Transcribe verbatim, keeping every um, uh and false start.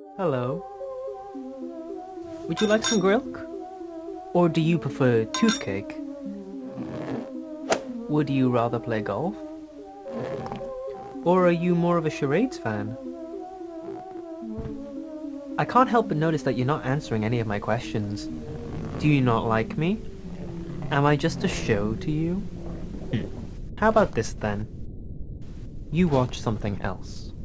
Hello. Would you like some grilk? Or do you prefer toothcake? Would you rather play golf? Or are you more of a charades fan? I can't help but notice that you're not answering any of my questions. Do you not like me? Am I just a show to you? Hmm. How about this then? You watch something else.